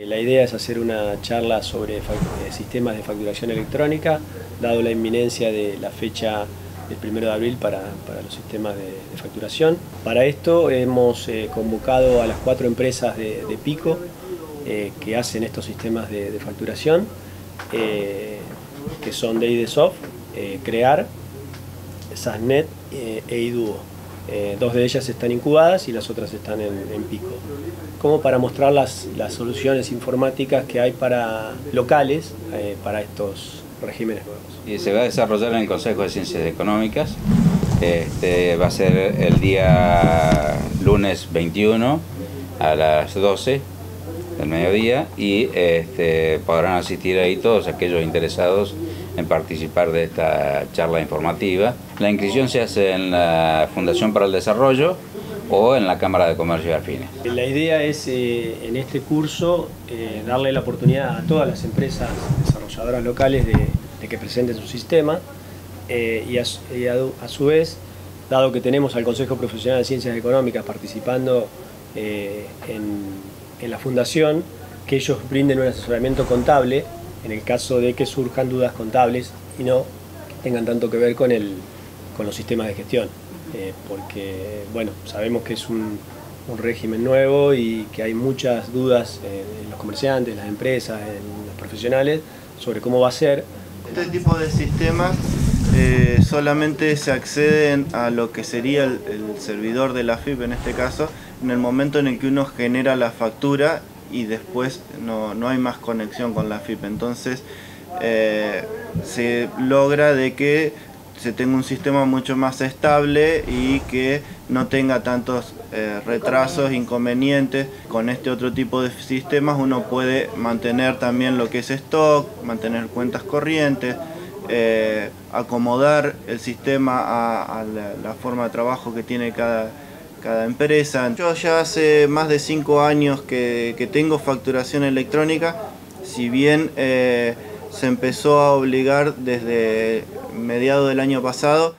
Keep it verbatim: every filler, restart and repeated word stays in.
La idea es hacer una charla sobre sistemas de facturación electrónica, dado la inminencia de la fecha del primero de abril para, para los sistemas de, de facturación. Para esto hemos eh, convocado a las cuatro empresas de, de Pico eh, que hacen estos sistemas de, de facturación, eh, que son Deidesoft, eh, Crear, Sasnet eh, e Iduo. Eh, dos de ellas están incubadas y las otras están en, en Pico, como para mostrar las, las soluciones informáticas que hay para locales eh, para estos regímenes nuevos. Y se va a desarrollar en el Consejo de Ciencias Económicas. Este, va a ser el día lunes veintiuno a las doce del mediodía y este, podrán asistir ahí todos aquellos interesados en participar de esta charla informativa. La inscripción se hace en la Fundación para el Desarrollo o en la Cámara de Comercio y Afines. La idea es eh, en este curso eh, darle la oportunidad a todas las empresas desarrolladoras locales de, de que presenten su sistema eh, y, a, y a, a su vez, dado que tenemos al Consejo Profesional de Ciencias Económicas participando eh, en, en la fundación, que ellos brinden un asesoramiento contable en el caso de que surjan dudas contables y no tengan tanto que ver con, el, con los sistemas de gestión. Eh, porque, bueno, sabemos que es un, un régimen nuevo y que hay muchas dudas eh, en los comerciantes, en las empresas, en los profesionales, sobre cómo va a ser. Este tipo de sistemas eh, solamente se acceden a lo que sería el, el servidor de la F I P en este caso, en el momento en el que uno genera la factura y después no, no hay más conexión con la F I P. Entonces eh, se logra de que se tenga un sistema mucho más estable y que no tenga tantos eh, retrasos, inconvenientes. Con este otro tipo de sistemas uno puede mantener también lo que es stock, mantener cuentas corrientes, eh, acomodar el sistema a, a la, la forma de trabajo que tiene cada cada empresa. Yo ya hace más de cinco años que, que tengo facturación electrónica, si bien eh, se empezó a obligar desde mediados del año pasado.